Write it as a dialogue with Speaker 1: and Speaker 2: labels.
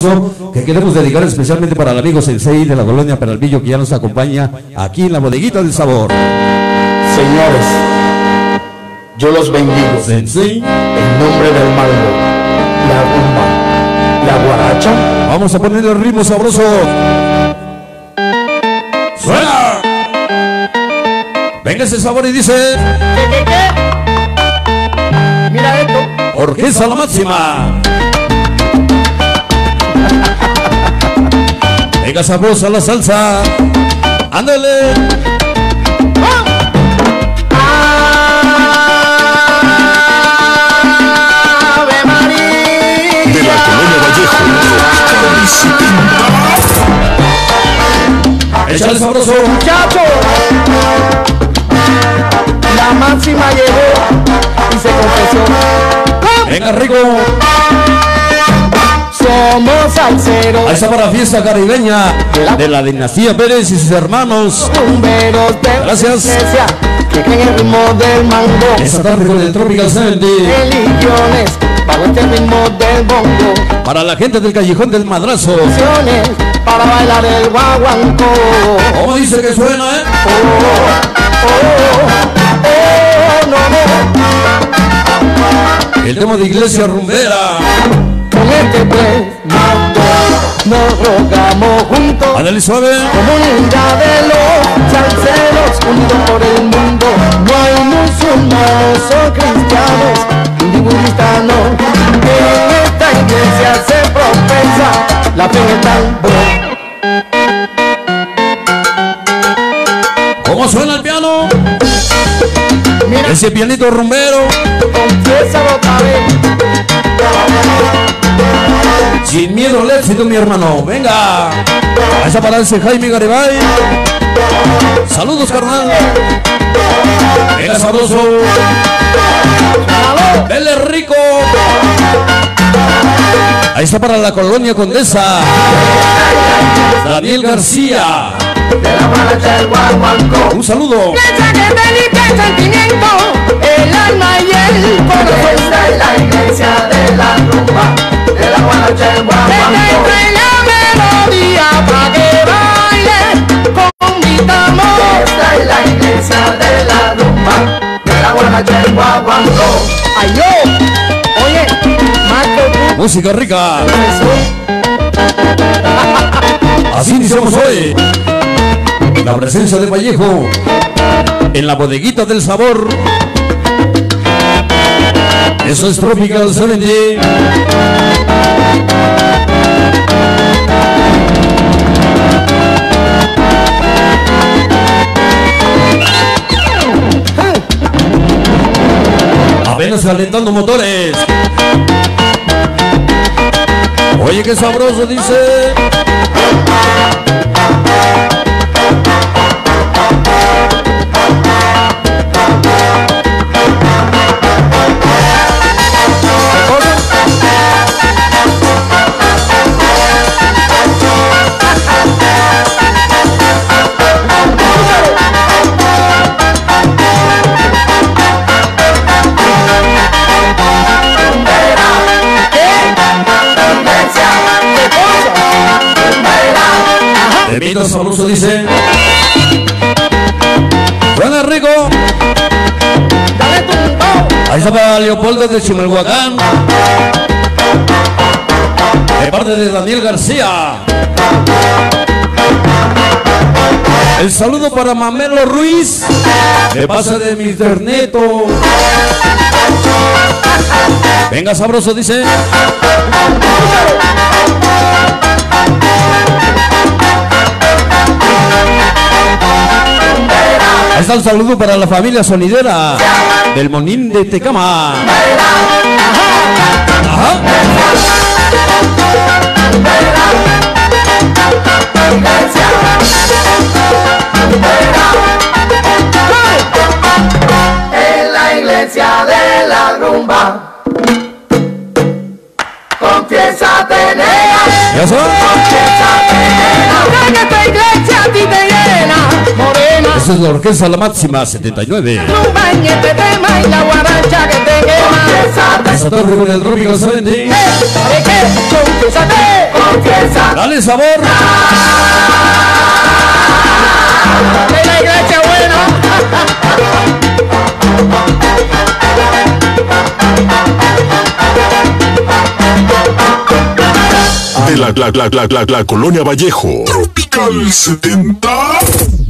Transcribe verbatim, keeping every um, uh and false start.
Speaker 1: que queremos dedicar especialmente para el amigo Sensei de la colonia Peralvillo, que ya nos acompaña aquí en la bodeguita del sabor.
Speaker 2: Señores, yo los bendigo.
Speaker 1: Sensei,
Speaker 2: en nombre del mango, la rumba, la guaracha.
Speaker 1: vamos a poner el ritmo sabroso. ¡Suena! Venga ese sabor y dice:
Speaker 2: ¿Qué, qué, qué? Mira esto.
Speaker 1: Orquesta La Máxima. Venga sabrosa la salsa. Ándale.
Speaker 2: Ave María.
Speaker 3: De la colonia Vallejo,
Speaker 1: Échale sabroso.
Speaker 2: Muchacho, la máxima llegó y se confesó.
Speaker 1: Venga rico.
Speaker 2: Somos salseros.
Speaker 1: Ahí está para la fiesta caribeña de la dinastía Pérez y sus hermanos.
Speaker 2: Rumberos de
Speaker 1: Gracias.
Speaker 2: iglesia que creen el ritmo del mango.
Speaker 1: Esta tarde con el Tropical setenta.
Speaker 2: Religiones bajo este ritmo del bongo.
Speaker 1: Para la gente del Callejón del Madrazo.
Speaker 2: Canciones para bailar el guaguancó.
Speaker 1: ¿Cómo dice que suena, eh?
Speaker 2: Oh, oh, oh, no, no.
Speaker 1: El tema de Iglesia Rumbera.
Speaker 2: Con este pues nos rogamos juntos.
Speaker 1: Ándale suave.
Speaker 2: Comunidad de los salseros unidos por el mundo. No hay musulmanes o cristianos, hindú cristianos. En esta iglesia se profesa la fe en el tambor.
Speaker 1: ¿Cómo suena el piano?
Speaker 2: Mira,
Speaker 1: Ese pianito rumbero.
Speaker 2: confiésalo otra vez.
Speaker 1: Sin miedo al éxito, mi hermano. Venga. A esa para ese Jaime Garibay. Saludos, carnal. Venga, sabroso. Vele rico. Ahí está para la colonia Condesa. Daniel García.
Speaker 2: De la guaracha el guaguancó.
Speaker 1: Un saludo.
Speaker 2: Piensa que te limpia el sentimiento, el alma y el corazón. Esta es la iglesia de la rumba, de la guaracha el guaguancó. Desde la melodía pa' que baile, convitamos. Esta es la iglesia de la rumba, de la guaracha el guaguancó. Ay yo, oye, Marco,
Speaker 1: Música rica. Así iniciamos hoy. La presencia de Vallejo en la bodeguita del sabor. Eso es Tropical setenta. Apenas calentando motores. Oye, qué sabroso, dice. Temito sabroso, dice. Suena rico.
Speaker 2: dale tumbao.
Speaker 1: Ahí está para Leopoldo de Chimalhuacán. De parte de Daniel García. El saludo para Mamelo Ruiz. De pasa de mister Neto. Venga sabroso, dice. Ahí está el saludo para la familia sonidera del Monín de Tecama. Ajá.
Speaker 2: En la iglesia de la rumba, confiesa tener.
Speaker 1: ¿Ya son?
Speaker 2: Que esta iglesia a ti te llena, morena.
Speaker 1: Esa es la Orquesta La Máxima setenta y nueve.
Speaker 2: Rumba en este tema y la guaracha que te quema.
Speaker 1: Esta tarde con el Tropical setenta.
Speaker 2: ¿De qué? Confiésate. confiesa.
Speaker 1: Dale sabor.
Speaker 2: De la iglesia buena.
Speaker 3: De la, la, la, la, la, la Colonia Vallejo. Tropical setenta.